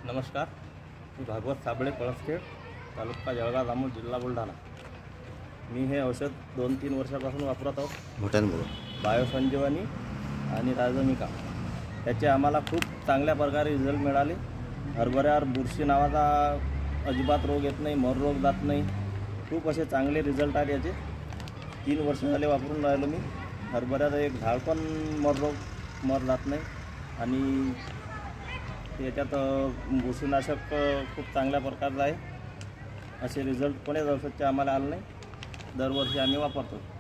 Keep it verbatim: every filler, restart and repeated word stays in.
नमस्कार, मी भागवत साबळे पळसखेड, तालुका जळगाव जामोद, जिल्हा बुलढाणा. मी हे औषध दोन तीन वर्षापासून वापरत आहोत. भूटानमध्ये बायोसंजीवनी आणि राजमिका त्याचे आम्हाला खूप चांगल्या प्रकारे रिझल्ट मिळाले. हरभऱ्यावर बुरशी नावाचा अजिबात रोग येत नाही, मर रोग जात नाही. खूप असे चांगले रिझल्ट आले याचे. तीन वर्ष झाले वापरून राहिलो मी. हरभऱ्याचं एक झाड पण मर रोग मर जात नाही आणि याच्यात बुरशीनाशक खूप चांगल्या प्रकारचं आहे. असे रिझल्ट कोण्याच औषधचे आम्हाला आले नाही. दरवर्षी आम्ही वापरतो.